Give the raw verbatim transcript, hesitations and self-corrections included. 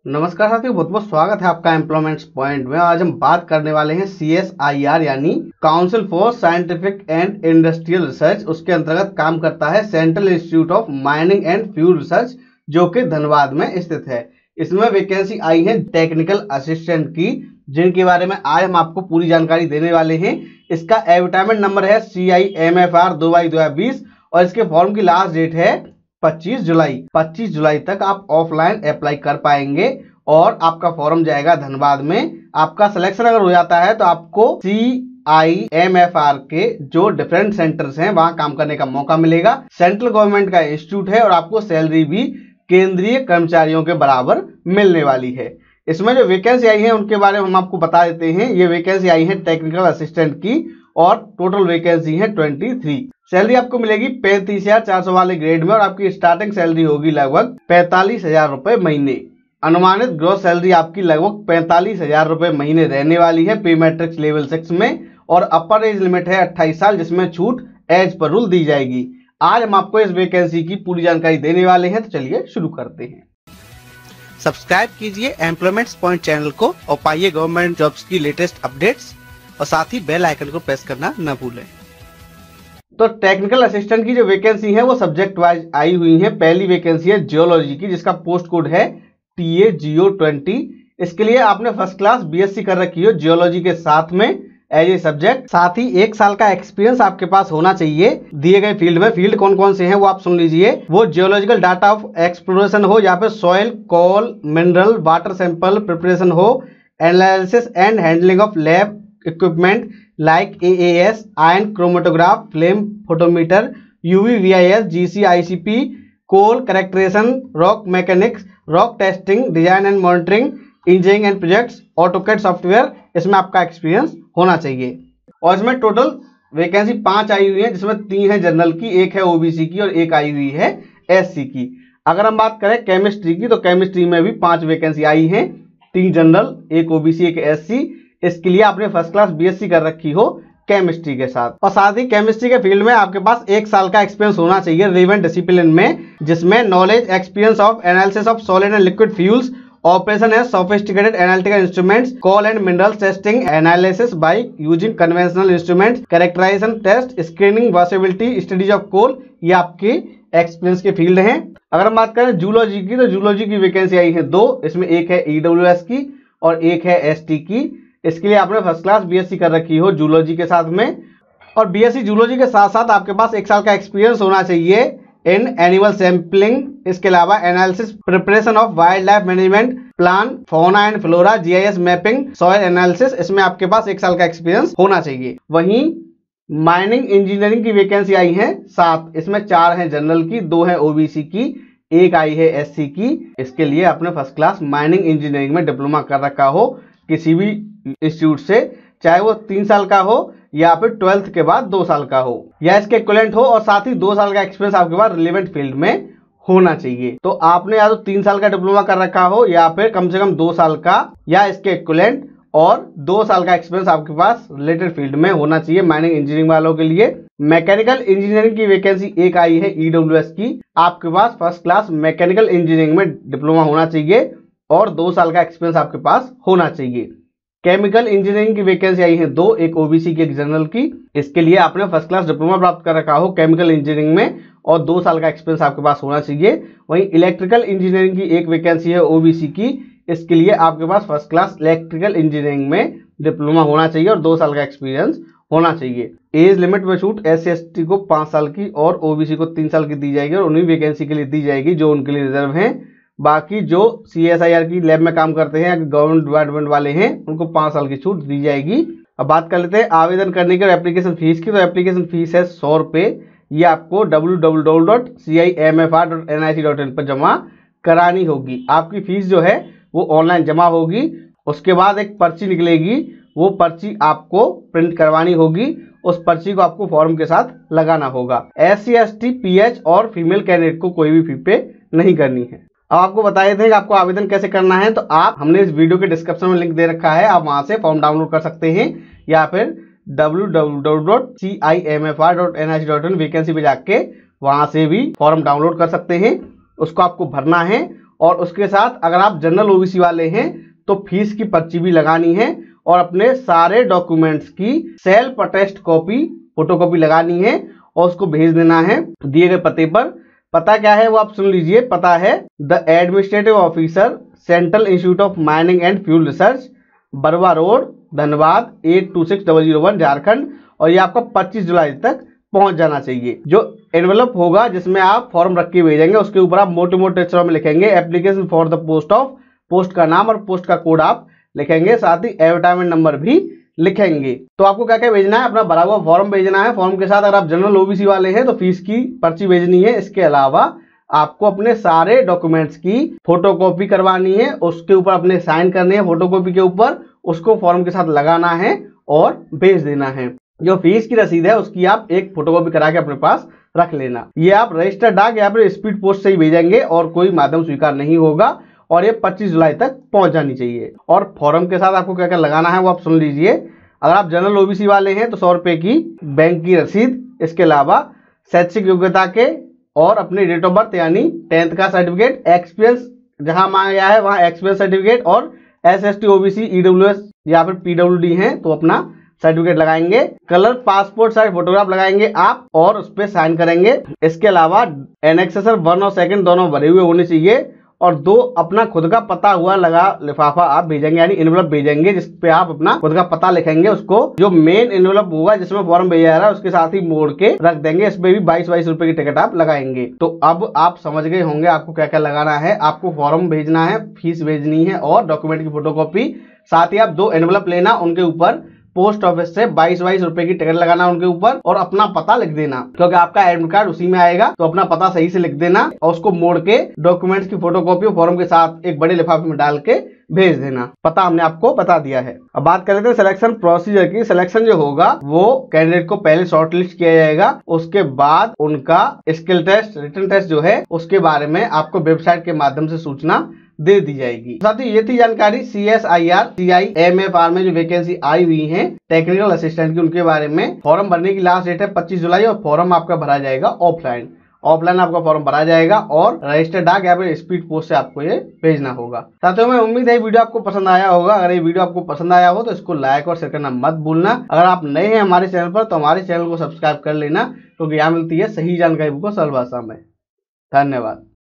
नमस्कार साथियों, बहुत बहुत स्वागत है आपका एम्प्लॉयमेंट्स पॉइंट में। आज हम बात करने वाले हैं सी एस आई आर यानी council for scientific and industrial research. उसके अंतर्गत काम करता है central institute of mining and fuel research, जो कि धनबाद में स्थित है। इसमें वैकेंसी आई है टेक्निकल असिस्टेंट की, जिनके बारे में आज हम आपको पूरी जानकारी देने वाले हैं। इसका एडवर्टाइजमेंट नंबर है C I M F R दो बाई दो हजार बीस और इसके फॉर्म की लास्ट डेट है पच्चीस जुलाई। पच्चीस जुलाई तक आप ऑफलाइन अप्लाई कर पाएंगे और आपका फॉर्म जाएगा धनबाद में। आपका सिलेक्शन अगर हो जाता है तो आपको C I M F R के जो डिफरेंट सेंटर्स हैं वहां काम करने का मौका मिलेगा। सेंट्रल गवर्नमेंट का इंस्टीट्यूट है और आपको सैलरी भी केंद्रीय कर्मचारियों के बराबर मिलने वाली है। इसमें जो वैकेंसी आई है उनके बारे में हम आपको बता देते हैं। ये वैकेंसी आई है टेक्निकल असिस्टेंट की और टोटल वैकेंसी है तेईस। सैलरी आपको मिलेगी पैंतीस हजार चार सौ वाले ग्रेड में और आपकी स्टार्टिंग सैलरी होगी लगभग पैंतालीस हजार रुपए महीने। अनुमानित ग्रोस सैलरी आपकी लगभग पैंतालीस हजार रुपए महीने रहने वाली है पे मैट्रिक्स लेवल सिक्स में। और अपर एज लिमिट है अट्ठाईस साल, जिसमें छूट एज पर रूल दी जाएगी। आज हम आपको इस वैकेंसी की पूरी जानकारी देने वाले हैं, तो चलिए शुरू करते हैं। सब्सक्राइब कीजिए एम्प्लॉयमेंट्स पॉइंट चैनल को और पाइए गवर्नमेंट जॉब्स की लेटेस्ट अपडेट्स और साथ ही बेल आइकन को प्रेस करना न भूलें। तो टेक्निकल असिस्टेंट की जो वैकेंसी है वो सब्जेक्ट वाइज आई हुई है। पहली वैकेंसी है जियोलॉजी की, जिसका पोस्ट कोड है T A G O twenty. इसके लिए आपने first class B S C कर रखी हो जियोलॉजी के साथ में एज ए सब्जेक्ट। साथ ही एक साल का एक्सपीरियंस आपके पास होना चाहिए दिए गए फील्ड में। फील्ड कौन कौन से हैं वो आप सुन लीजिए। वो जियोलॉजिकल डाटा ऑफ एक्सप्लोरेशन हो, या फिर soil, coal, mineral, water sample preparation हो, analysis and handling of lab equipment like A A S, ion chromatograph, flame photometer, U V V I S, G C I C P, coal characterization, rock mechanics, rock testing, design and monitoring, engineering and projects, AutoCAD software, इसमें आपका experience होना चाहिए। और इसमें total vacancy पांच आई हुई है, जिसमें तीन है जनरल की, एक है ओबीसी की और एक आई हुई है एससी की। अगर हम बात करें केमिस्ट्री की, तो केमिस्ट्री में भी पांच वैकेंसी आई है, तीन जनरल, एक ओबीसी, एक एससी। इसके लिए आपने फर्स्ट क्लास बीएससी कर रखी हो केमिस्ट्री के साथ। और साथ ही केमिस्ट्री के फील्ड में आपके पास एक साल का एक्सपीरियंस होना चाहिए रिलेवेंट डिसिप्लिन में, जिसमें knowledge experience of analysis of solid and liquid fuels, operation है sophisticated analytical instruments, coal and minerals testing, analysis by using conventional instruments, characterization test, screening, washability, studies of coal, ये आपके experience के field हैं। अगर हम बात करें zoology की, तो जूलॉजी की वैकेंसी आई है दो, इसमें एक है ईडब्ल्यूएस की और एक है एसटी की। इसके लिए आपने फर्स्ट क्लास बीएससी कर रखी हो जूलॉजी के साथ में। और बीएससी जूलॉजी के साथ साथ आपके पास एक साल का एक्सपीरियंस होना चाहिए इन एनिमल सैंपलिंग। इसके अलावा analysis, preparation of wild life management plan, fauna and flora, GIS mapping, soil analysis, इसमें आपके पास एक साल का एक्सपीरियंस होना चाहिए। वहीं माइनिंग इंजीनियरिंग की वैकेंसी आई है सात, इसमें चार है जनरल की, दो है ओबीसी की, एक आई है एससी की। इसके लिए आपने फर्स्ट क्लास माइनिंग इंजीनियरिंग में डिप्लोमा कर रखा हो किसी भी इंस्टीट्यूट से, चाहे वो तीन साल का हो या फिर ट्वेल्थ के बाद दो साल का हो या इसके इक्विवेलेंट हो। और साथ ही दो साल का एक्सपीरियंस आपके पास रिलेवेंट फील्ड में होना चाहिए। तो आपने या तो तीन साल का डिप्लोमा कर रखा हो या फिर कम से कम दो साल का या इसके इक्विवेलेंट, और दो साल का एक्सपीरियंस आपके पास रिलेटेड फील्ड में होना चाहिए माइनिंग इंजीनियरिंग वालों के लिए। मैकेनिकल इंजीनियरिंग की वैकेंसी एक आई है ईडब्ल्यूएस की। आपके पास फर्स्ट क्लास मैकेनिकल इंजीनियरिंग में डिप्लोमा होना चाहिए और दो साल का एक्सपीरियंस आपके पास होना चाहिए। केमिकल इंजीनियरिंग की वैकेंसी आई है दो, एक ओबीसी की, एक जनरल की। इसके लिए आपने फर्स्ट क्लास डिप्लोमा प्राप्त कर रखा हो केमिकल इंजीनियरिंग में और दो साल का एक्सपीरियंस आपके पास होना चाहिए। वहीं इलेक्ट्रिकल इंजीनियरिंग की एक वैकेंसी है ओबीसी की। इसके लिए आपके पास फर्स्ट क्लास इलेक्ट्रिकल इंजीनियरिंग में डिप्लोमा होना चाहिए और दो साल का एक्सपीरियंस होना चाहिए। एज लिमिट में छूट एस सी एस टी को पाँच साल की और ओबीसी को तीन साल की दी जाएगी और उन्हीं वैकेंसी के लिए दी जाएगी जो उनके लिए रिजर्व है। बाकी जो सी एस आई आर की लैब में काम करते हैं, गवर्नमेंट डिपार्टमेंट वाले हैं, उनको पाँच साल की छूट दी जाएगी। अब बात कर लेते हैं आवेदन करने की और एप्लीकेशन फीस की। तो एप्लीकेशन फीस है सौ रुपये। ये आपको W W W dot C I M F R dot N I C dot in पर जमा करानी होगी। आपकी फीस जो है वो ऑनलाइन जमा होगी। उसके बाद एक पर्ची निकलेगी, वो पर्ची आपको प्रिंट करवानी होगी। उस पर्ची को आपको फॉर्म के साथ लगाना होगा। S C S T P H और फीमेल कैंडिडेट को कोई भी फी पे नहीं करनी है। अब आपको बताए थे कि आपको आवेदन कैसे करना है, तो आप हमने इस वीडियो के डिस्क्रिप्शन में लिंक दे रखा है, आप वहां से फॉर्म डाउनलोड कर सकते हैं या फिर W W W dot C I M F R dot N I C dot in vacancy पे जाके वहां से भी फॉर्म डाउनलोड कर सकते हैं। उसको आपको भरना है और उसके साथ अगर आप जनरल ओबीसी वाले हैं तो फीस की पर्ची भी लगानी है और अपने सारे डॉक्यूमेंट्स की सेल्फ अटेस्ट कॉपी फोटोकॉपी लगानी है और उसको भेज देना है दिए गए पते पर। पता क्या है वो आप सुन लीजिए। पता है the administrative officer, central institute of mining and fuel research, Barwa road, Dhanbad eight two six double zero one Jharkhand. और ये आपका पच्चीस जुलाई तक पहुंच जाना चाहिए। जो एनवेलप होगा जिसमें आप फॉर्म रख के भेजेंगे उसके ऊपर आप मोटे मोटे अक्षरों में लिखेंगे application for the post of, post का नाम और पोस्ट का कोड आप लिखेंगे, साथ ही एडवर्टाइजमेंट नंबर भी लिखेंगे। तो आपको क्या क्या भेजना है, अपना भरा हुआ फॉर्म भेजना है। फॉर्म के साथ अगर आप जनरल ओबीसी वाले हैं तो फीस की पर्ची भेजनी है। इसके अलावा आपको अपने सारे डॉक्यूमेंट्स की फोटोकॉपी करवानी है, उसके ऊपर अपने साइन करने हैं फोटोकॉपी के ऊपर, उसको फॉर्म के साथ लगाना है और भेज देना है। जो फीस की रसीद है उसकी आप एक फोटोकॉपी करा के अपने पास रख लेना। ये आप रजिस्टर्ड डाक या फिर स्पीड पोस्ट से ही भेजेंगे और कोई माध्यम स्वीकार नहीं होगा और ये पच्चीस जुलाई तक पहुंच जानी चाहिए। और फॉर्म के साथ आपको क्या क्या लगाना है वो आप सुन लीजिए। अगर आप जनरल ओबीसी वाले हैं तो सौ रुपए की बैंक की रसीद, इसके अलावा शैक्षिक योग्यता के और अपनी डेट ऑफ बर्थ यानी टेंथ का सर्टिफिकेट, एक्सपीरियंस जहां मांगा गया है वहां एक्सपीरियंस सर्टिफिकेट, और S S T OBC EWS या फिर पीडब्ल्यूडी हैं तो अपना सर्टिफिकेट लगाएंगे। कलर पासपोर्ट साइज फोटोग्राफ लगाएंगे आप और उस पर साइन करेंगे। इसके अलावा एनेक्सेसर वन और सेकंड दोनों भरे हुए होने चाहिए और दो अपना खुद का पता हुआ लगा लिफाफा आप भेजेंगे यानी एनवेलप भेजेंगे जिस पे आप अपना खुद का पता लिखेंगे। उसको जो मेन एनवेलप होगा जिसमें फॉर्म भेजा जा रहा है उसके साथ ही मोड़ के रख देंगे। इस पे भी बाईस बाईस रुपए की टिकट आप लगाएंगे। तो अब आप समझ गए होंगे आपको क्या क्या लगाना है। आपको फॉर्म भेजना है, फीस भेजनी है और डॉक्यूमेंट की फोटोकॉपी, साथ ही आप दो एनवेलप लेना, उनके ऊपर पोस्ट ऑफिस से बाईस बाईस रुपए की टिकट लगाना उनके ऊपर और अपना पता लिख देना क्योंकि आपका एडमिट कार्ड उसी में आएगा। तो अपना पता सही से लिख देना और उसको मोड़ के डॉक्यूमेंट्स की फोटोकॉपी और फॉर्म के साथ एक बड़े लिफाफे में डाल के भेज देना। पता हमने आपको बता दिया है। अब बात कर लेते हैं सिलेक्शन प्रोसीजर की। सिलेक्शन जो होगा वो कैंडिडेट को पहले शॉर्टलिस्ट किया जाएगा, उसके बाद उनका स्किल टेस्ट, रिटन टेस्ट जो है उसके बारे में आपको वेबसाइट के माध्यम से सूचना दे दी जाएगी। साथ ही ये थी जानकारी C S I R C I M F R में जो वैकेंसी आई हुई है टेक्निकल असिस्टेंट की उनके बारे में। फॉर्म भरने की लास्ट डेट है पच्चीस जुलाई और फॉर्म आपका भरा जाएगा ऑफलाइन। ऑफलाइन आपका फॉर्म भरा जाएगा और रजिस्टर्ड डाक या फिर स्पीड पोस्ट से आपको ये भेजना होगा। साथियों में उम्मीद है वीडियो आपको पसंद आया होगा। अगर ये वीडियो आपको पसंद आया हो तो इसको लाइक और शेयर करना मत भूलना। अगर आप नए हैं हमारे चैनल पर तो हमारे चैनल को सब्सक्राइब कर लेना क्योंकि यहाँ मिलती है सही जानकारी को सरल भाषा में। धन्यवाद।